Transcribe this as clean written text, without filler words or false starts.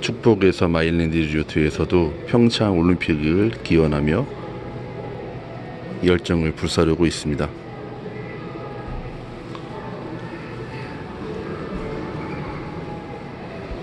축복에서 마일랜드 리조트에서도 평창 올림픽을 기원하며 열정을 불사르고 있습니다.